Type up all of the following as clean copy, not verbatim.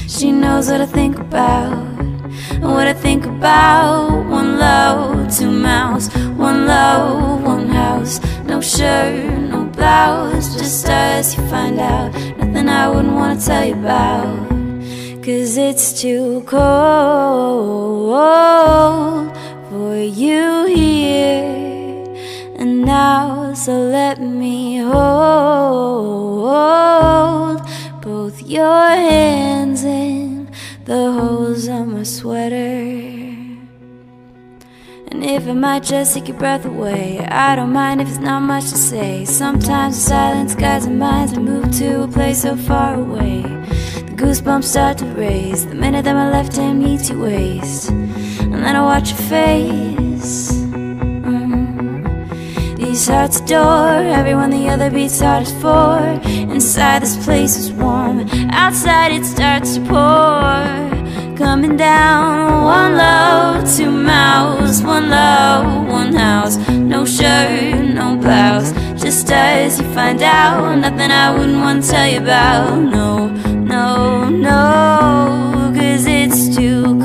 She knows what I think about, what I think about. One love, two mouths, one love, one house. No shirt, no blouse, just us, you find out. Nothing I wouldn't want to tell you about, 'cause it's too cold for you here and now. So let me hold both your hands in the holes of my sweater. And if it might just take your breath away, I don't mind if it's not much to say. Sometimes the silence guides our minds. We move to a place so far away. The goosebumps start to raise the minute that my left hand meets your waist. And then I watch your face. These hearts adore everyone the other beats hardest for. Inside this place is warm, outside it starts to pour. Coming down, one love, two mouths, one love, one house. No shirt, no blouse, just us, you find out. Nothing I wouldn't want to tell you about. No, no, no, 'cause it's too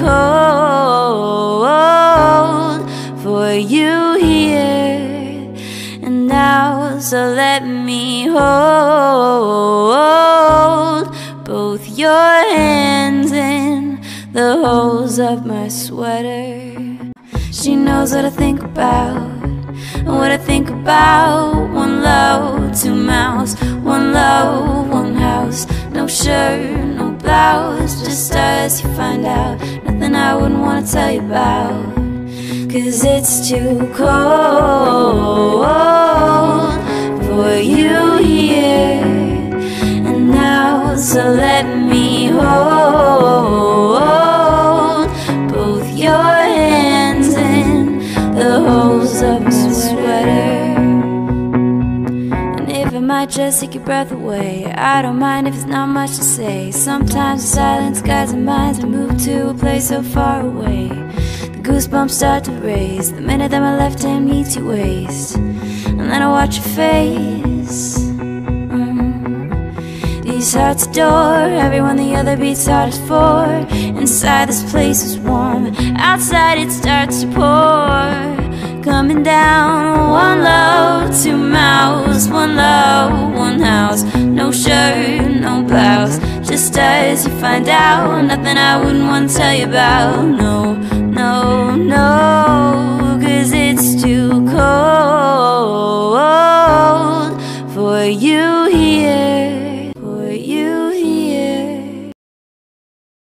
cold for you here and now. So let me hold both your hands in the holes of my sweater. She knows what I think about, what I think about. One love, two mouths, one love, one house. No shirt, no blouse, just us, you find out. Nothing I wouldn't want to tell you about, 'cause it's too cold for you here and now. So let me hold both your hands in the holes of my sweater. And if it might just take your breath away, I don't mind if it's not much to say. Sometimes the silence guides our minds. We move to a place so far away. The goosebumps start to raise the minute that my left hand meets your waist. And then I watch your face. These hearts adore everyone the other beats hardest for. Inside this place is warm, outside it starts to pour. Coming down, one love, two mouths, one love, one house. No shirt, no blouse, just us, you find out. Nothing I wouldn't want to tell you about. No, no, no.